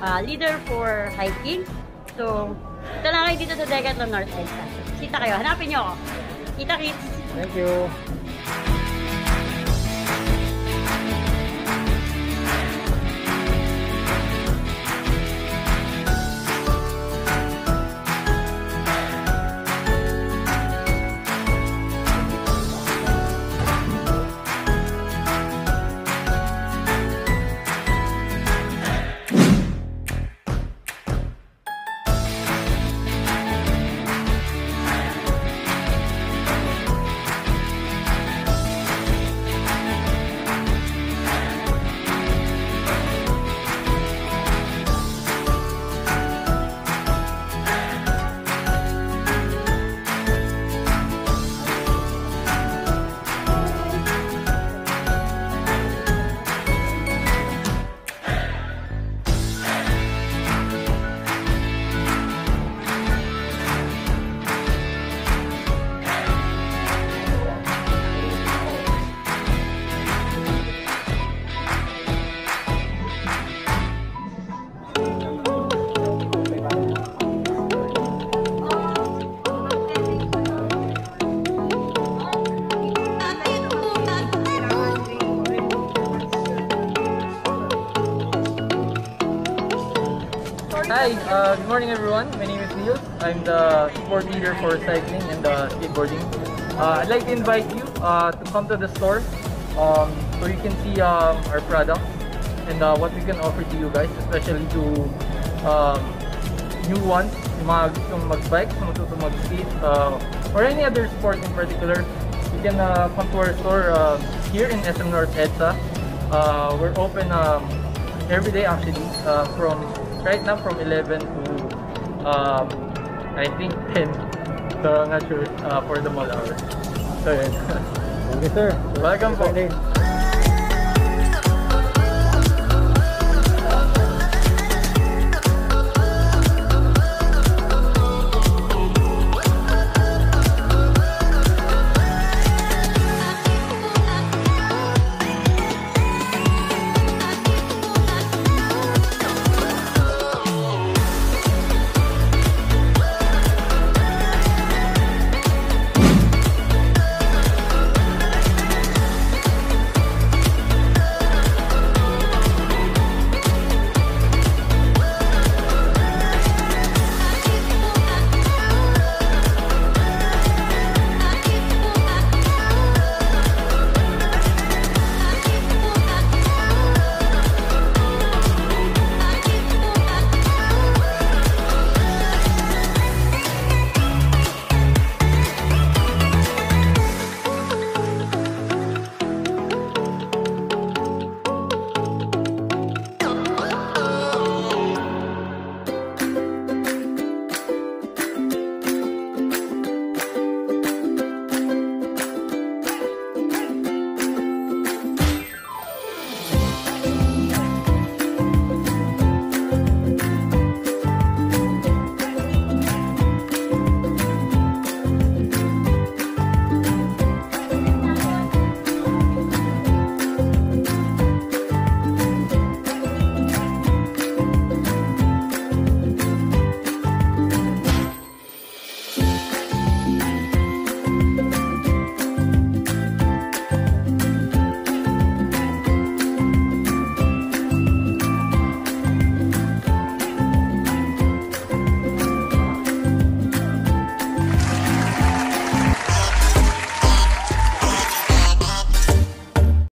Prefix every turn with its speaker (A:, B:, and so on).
A: leader for hiking. So, ito lang kayo dito sa Decathlon North EDSA. Kita kayo. Hanapin nyo ako. Kita kits!
B: Thank you!
C: Hi, good morning everyone. My name is Neil. I'm the sport leader for cycling and skateboarding. I'd like to invite you to come to the store so you can see our products and what we can offer to you guys, especially to new ones, yung mga gustong mag-bike, matuto mag-skate, or any other sport in particular. You can come to our store here in SM North EDSA. We're open every day actually, right now from 11 to I think 10. So I'm not sure for the mall hours. So yun.
B: Thank you, sir.
C: Welcome po.